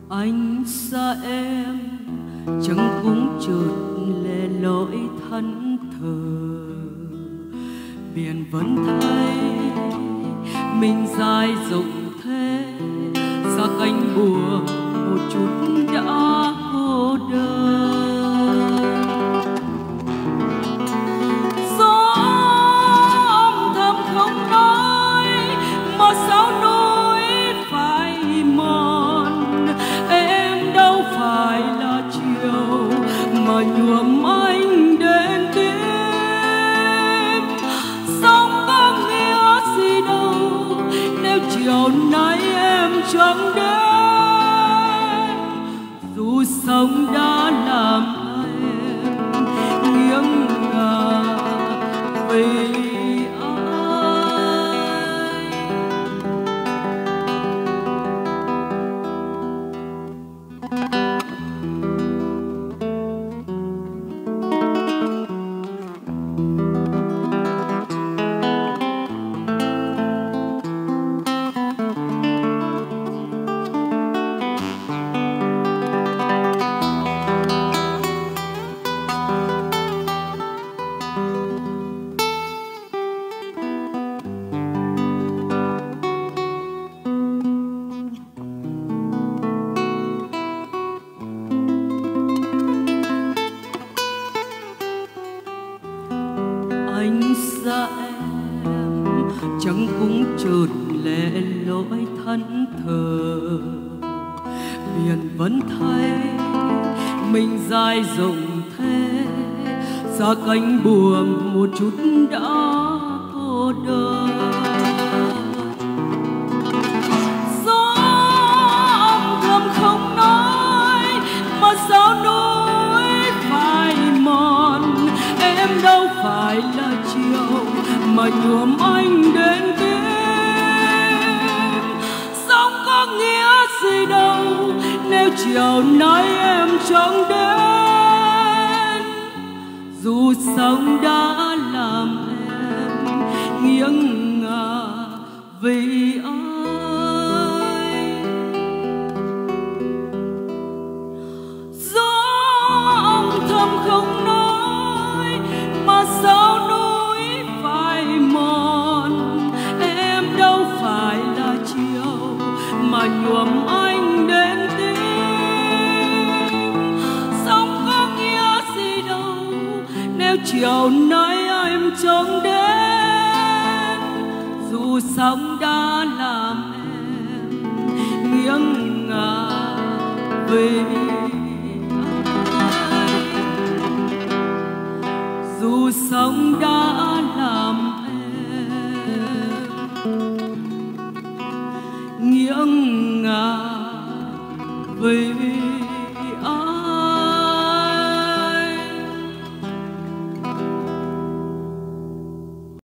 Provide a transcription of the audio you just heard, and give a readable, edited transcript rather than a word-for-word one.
Anh xa em chẳng cũng chợt lẻ loi thẫn thờ, biển vẫn thấy mình dài rộng thế, xa cánh buồm một chút đã cô đơn. Gió âm thầm không nói mà sao nỗi phai mòn, em đâu phải là chiều mà nhuộm anh đến tim. Sống có nghĩa gì đâu nếu chiều nay em chẳng đến, dù sống đã làm em nghiêng ngả vì anh xa em chẳng cũng chợt lẻ loi thẫn thờ, biển vẫn thấy mình dài rộng thế, xa cánh buồm một chút đã cô đơn. Gió âm thầm không nói mà sao nỗi phai mòn, em đâu phải là chiều mà nhuộm anh đến tim. Sống có nghĩa gì đâu nếu chiều nay em chẳng đến, dù sống đã làm em nghiêng ngả vì ai. Gió âm thầm không nói mà sao nỗi phai mòn, em đâu phải là chiều mà nhuộm anh đến tim. Sống có nghĩa gì đâu nếu chiều nay em chẳng đến, dù sống đã làm em nghiêng ngả vì ai. Dù sống đã làm em nghiêng ngả vì